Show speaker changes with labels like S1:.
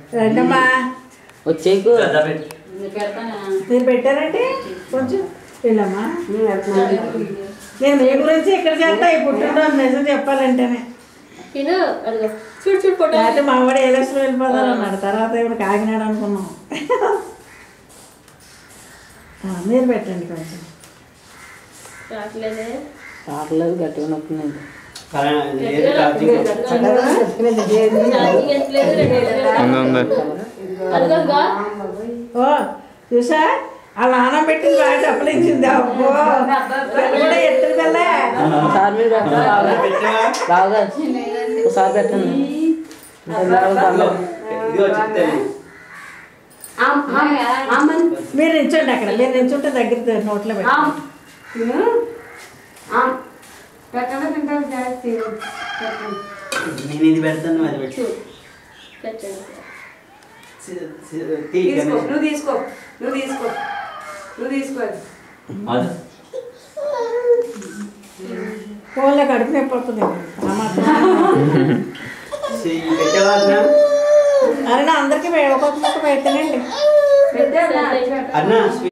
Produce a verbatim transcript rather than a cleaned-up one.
S1: రండమ్మా
S2: వచ్చేకు
S1: మీరు పెట్టారంటే కొంచెం వెళ్ళమ్మా. నేను మీ గురించి ఇక్కడ చేస్తా ఈ పుట్టినరోజు నిజం చెప్పాలంటేనే.
S3: చూడు చూడు ఫోటో
S1: అయితే మా వాడు ఏ దశలో వెళ్ళిపోతారు అన్నాడు. తర్వాత ఇప్పుడు కాకినాడ అనుకున్నాం. మీరు పెట్టండి కొంచెం.
S3: రావట్లేదే
S2: రావట్లేదు గట్టిగా నొప్పుంది.
S1: ఓ చూసా వాళ్ళ నాన్న పెట్టింది బాగా చెప్పలేసింది. అబ్బో కూడా ఎత్తుకు వెళ్ళే
S2: ఒకసారి మీరు పెట్టండి బాగా ఒకసారి పెట్టండి.
S1: మీరు నిల్చోండి అక్కడ. మీరు నిల్చుంటే దగ్గర నోట్లో పెట్టండి.
S4: నేను ఇది పెడతాను అది పెట్టు.
S5: నువ్వు తీసుకో నువ్వు తీసుకో నువ్వు తీసుకో
S1: ఫోన్లో కడుపు నొప్పి వస్తుంది. అరే నా అందరికీ ఒక్కొక్క ముక్క పెడతానండి.
S5: పెట్టా